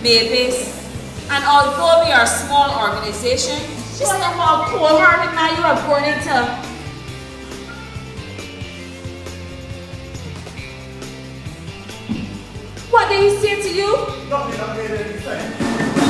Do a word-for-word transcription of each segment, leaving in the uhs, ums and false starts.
babies. And although we are a small organization, just know how cold-hearted now you are going into. What did he say to you? Nothing, I made anything.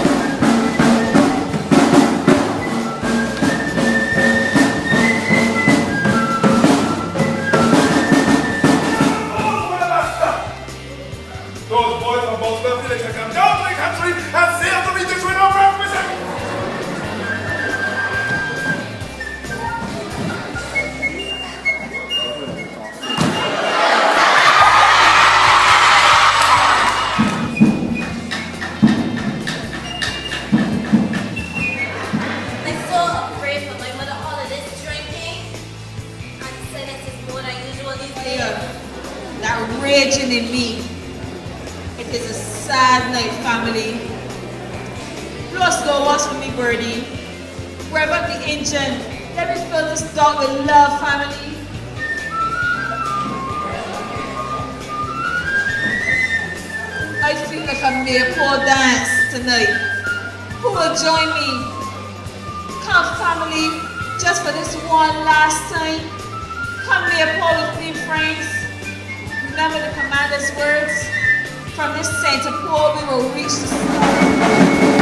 Those boys from Boston Village have come down to the country and sailed to meet the Twin of Represent. I'm so afraid for my mother, all of this drinking. And silence is more than usual these days. Yeah, that raging in me. It is a sad night, family. Plus, no was for me, Birdie. Rev up the engine. Let me fill this dog with love, family. I feel like a maypole dance tonight. Who will join me? Come, family, just for this one last time. Come maypole with me, friends. Remember the commander's words? From this center pole, we will reach the sun.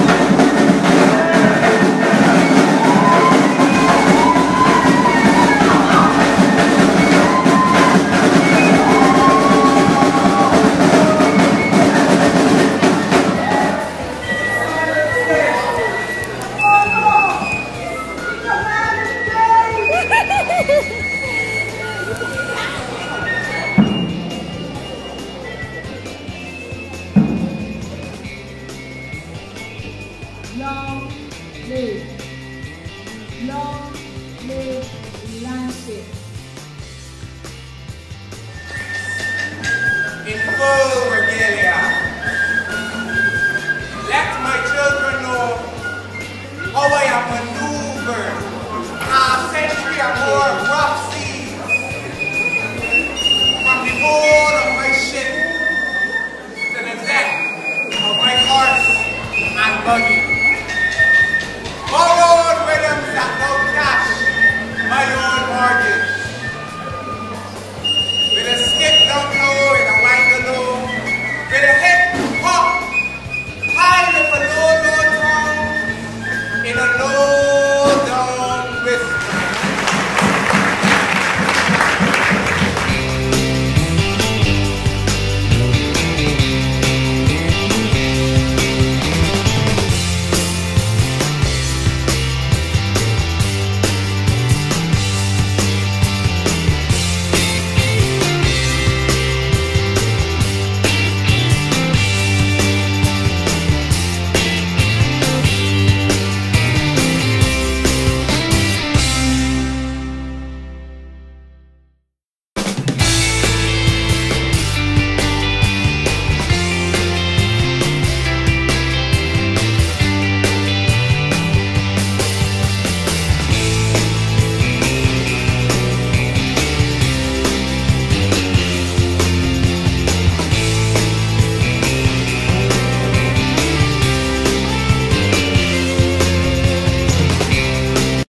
Long live, long live Lancet. In full regalia, let my children know how I have maneuvered a century or more rough seas from the hold of my ship to the deck of my horse and buggy.